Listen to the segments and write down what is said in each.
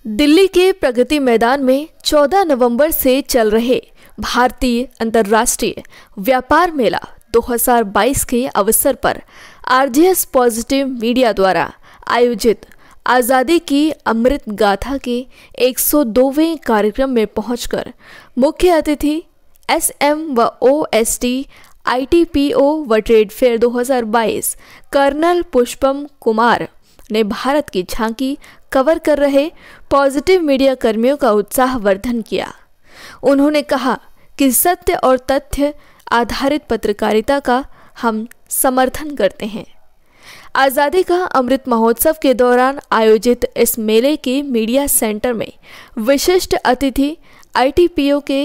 दिल्ली के प्रगति मैदान में 14 नवंबर से चल रहे भारतीय अंतर्राष्ट्रीय व्यापार मेला 2022 के अवसर पर आरजेएस पॉजिटिव मीडिया द्वारा आयोजित आज़ादी की अमृत गाथा के 102वें कार्यक्रम में पहुंचकर मुख्य अतिथि एसएम व ओएसटी आईटीपीओ व trade fair 2022 colonel Pushpam Kumar ने भारत की झांकी कवर कर रहे पॉजिटिव मीडिया कर्मियों का उत्साहवर्धन किया। उन्होंने कहा कि सत्य और तथ्य आधारित पत्रकारिता का हम समर्थन करते हैं। आज़ादी का अमृत महोत्सव के दौरान आयोजित इस मेले के मीडिया सेंटर में विशिष्ट अतिथि आईटीपीओ के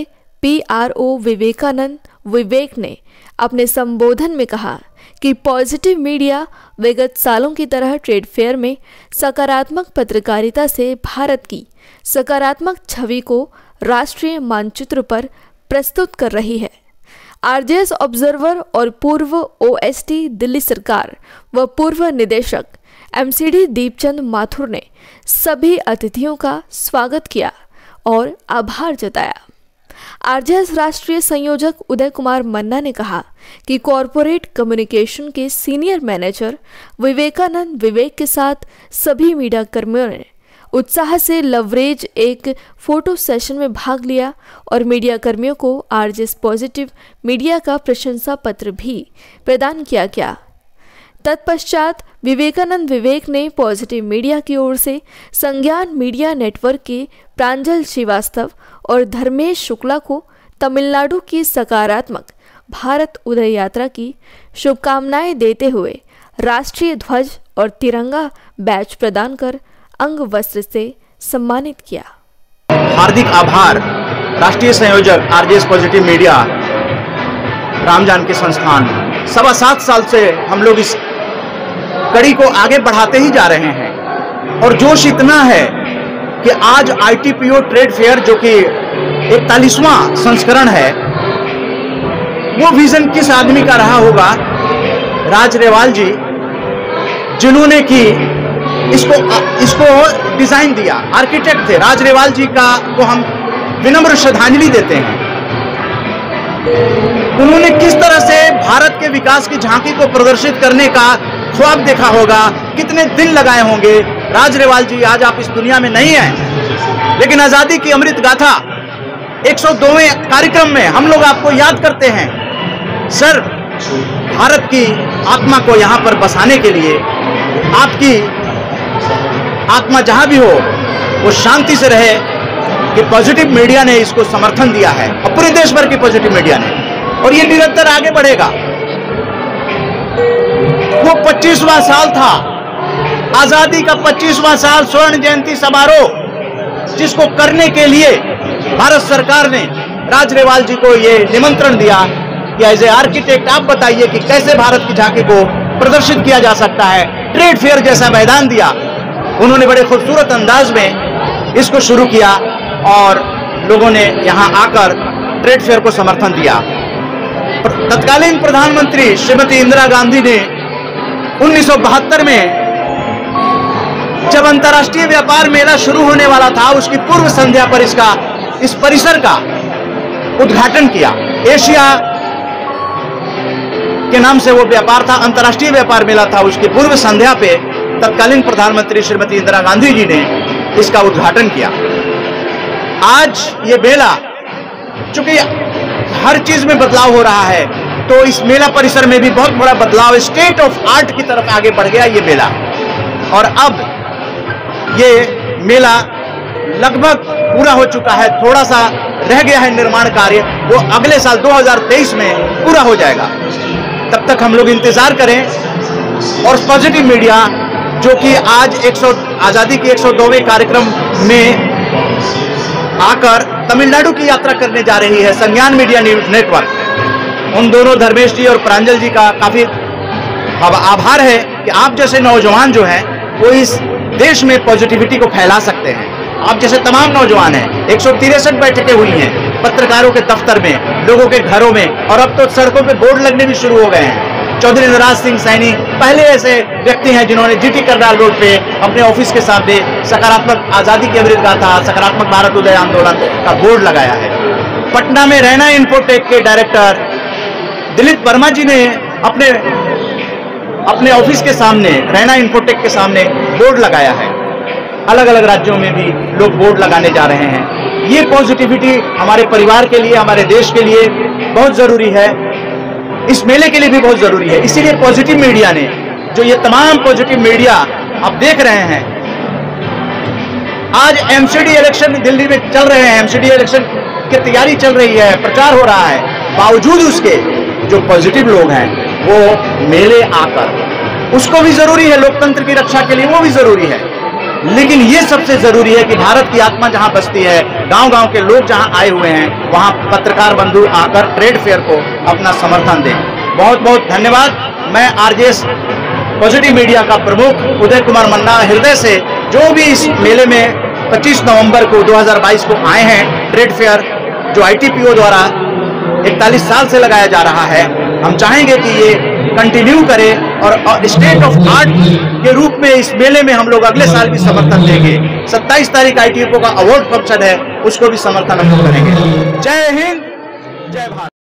पीआरओ विवेकानंद विवेक ने अपने संबोधन में कहा कि पॉजिटिव मीडिया विगत सालों की तरह ट्रेड फेयर में सकारात्मक पत्रकारिता से भारत की सकारात्मक छवि को राष्ट्रीय मानचित्र पर प्रस्तुत कर रही है। आरजेएस ऑब्जर्वर और पूर्व ओएसटी दिल्ली सरकार व पूर्व निदेशक एमसीडी दीपचंद माथुर ने सभी अतिथियों का स्वागत किया और आभार जताया। आरजेएस राष्ट्रीय संयोजक उदय कुमार मन्ना ने कहा कि कॉरपोरेट कम्युनिकेशन के सीनियर मैनेजर विवेकानंद विवेक के साथ सभी मीडिया कर्मियों ने उत्साह से लवरेज एक फोटो सेशन में भाग लिया और मीडिया कर्मियों को आरजेएस पॉजिटिव मीडिया का प्रशंसा पत्र भी प्रदान किया गया। तत्पश्चात विवेकानंद विवेक ने पॉजिटिव मीडिया की ओर से संज्ञान मीडिया नेटवर्क के प्रांजल श्रीवास्तव और धर्मेश शुक्ला को तमिलनाडु की सकारात्मक भारत उदय यात्रा की शुभकामनाएं देते हुए राष्ट्रीय ध्वज और तिरंगा बैच प्रदान कर अंग वस्त्र से सम्मानित किया। हार्दिक आभार राष्ट्रीय संयोजक RJS positive media Ram Janaki संस्थान। 7.25 साल से हम लोग इस कड़ी को आगे बढ़ाते ही जा रहे हैं और जोश इतना है कि आज आईटीपीओ ट्रेड फेयर जो कि 41वां संस्करण है, वो विजन किस आदमी का रहा होगा? राज रेवाल जी, जिन्होंने कि इसको डिजाइन दिया, आर्किटेक्ट थे। राज रेवाल जी को हम विनम्र श्रद्धांजलि देते हैं। उन्होंने किस तरह से भारत के विकास की झांकी को प्रदर्शित करने का ख्वाब देखा होगा, कितने दिन लगाए होंगे। राज रेवाल जी आज आप इस दुनिया में नहीं हैं, लेकिन आजादी की अमृत गाथा 102वें कार्यक्रम में हम लोग आपको याद करते हैं। सर, भारत की आत्मा को यहां पर बसाने के लिए आपकी आत्मा जहां भी हो वो शांति से रहे कि पॉजिटिव मीडिया ने इसको समर्थन दिया है और पूरे देश भर की पॉजिटिव मीडिया ने, और ये निरंतर आगे बढ़ेगा। वो 25वां साल था, आजादी का 25वां साल, स्वर्ण जयंती समारोह, जिसको करने के लिए भारत सरकार ने राज रेवाल जी को ये निमंत्रण दिया कि एज ए आर्किटेक्ट आप बताइए कि कैसे भारत की झांकी को प्रदर्शित किया जा सकता है। ट्रेड फेयर जैसा मैदान दिया, उन्होंने बड़े खूबसूरत अंदाज में इसको शुरू किया और लोगों ने यहां आकर ट्रेड फेयर को समर्थन दिया। तत्कालीन प्रधानमंत्री श्रीमती इंदिरा गांधी ने 1972 में जब अंतर्राष्ट्रीय व्यापार मेला शुरू होने वाला था, उसकी पूर्व संध्या पर इस परिसर का उद्घाटन किया। एशिया के नाम से वो व्यापार था, अंतर्राष्ट्रीय व्यापार मेला था। उसकी पूर्व संध्या पे तत्कालीन प्रधानमंत्री श्रीमती इंदिरा गांधी जी ने इसका उद्घाटन किया। आज ये मेला, चूंकि हर चीज में बदलाव हो रहा है, तो इस मेला परिसर में भी बहुत बड़ा बदलाव, स्टेट ऑफ आर्ट की तरफ आगे बढ़ गया ये मेला। और अब ये मेला लगभग पूरा हो चुका है, थोड़ा सा रह गया है निर्माण कार्य, वो अगले साल 2023 में पूरा हो जाएगा। तब तक हम लोग इंतजार करें और पॉजिटिव मीडिया जो कि आज आजादी के 102वें कार्यक्रम में आकर तमिलनाडु की यात्रा करने जा रही है, संज्ञान मीडिया नेटवर्क, उन दोनों धर्मेश जी और प्रांजल जी का काफी आभार है कि आप जैसे नौजवान जो हैं वो इस देश में पॉजिटिविटी को फैला सकते हैं। आप जैसे तमाम नौजवान हैं, 163 बैठकें हुई हैं पत्रकारों के दफ्तर में, लोगों के घरों में, और अब तो सड़कों पे बोर्ड लगने भी शुरू हो गए हैं चौधरी इंद्राज सिंह सैनी पहले ऐसे व्यक्ति हैं जिन्होंने जीटी करनाल रोड पे अपने ऑफिस के सामने सकारात्मक आजादी की अमृत गाथा, सकारात्मक भारत उदय आंदोलन का बोर्ड लगाया है। पटना में रैना इन्फोटेक के डायरेक्टर दिलीप वर्मा जी ने अपने ऑफिस के सामने, रैना इन्फोटेक के सामने बोर्ड लगाया है। अलग अलग राज्यों में भी लोग बोर्ड लगाने जा रहे हैं। ये पॉजिटिविटी हमारे परिवार के लिए, हमारे देश के लिए बहुत जरूरी है, इस मेले के लिए भी बहुत जरूरी है। इसीलिए पॉजिटिव मीडिया ने, जो ये तमाम पॉजिटिव मीडिया आप देख रहे हैं, आज एमसीडी इलेक्शन दिल्ली में चल रहे हैं, एमसीडी इलेक्शन की तैयारी चल रही है, प्रचार हो रहा है, बावजूद उसके जो पॉजिटिव लोग हैं वो मेले आकर, उसको भी जरूरी है, लोकतंत्र की रक्षा के लिए वो भी जरूरी है, लेकिन ये सबसे जरूरी है कि भारत की आत्मा जहां बसती है, गांव-गांव के लोग जहां आए हुए हैं, वहां पत्रकार बंधु आकर ट्रेड फेयर को अपना समर्थन दें। बहुत बहुत धन्यवाद। मैं आरजेएस पॉजिटिव मीडिया का प्रमुख उदय कुमार मन्ना हृदय से, जो भी इस मेले में 25 नवंबर को 2022 को आए हैं, ट्रेड फेयर जो ITPO द्वारा 41 साल से लगाया जा रहा है, हम चाहेंगे कि ये कंटिन्यू करें और स्टेट ऑफ आर्ट के रूप में इस मेले में हम लोग अगले साल भी समर्थन देंगे। 27 तारीख ITPO का अवार्ड फंक्शन है, उसको भी समर्थन हम लोग करेंगे। जय हिंद, जय भारत।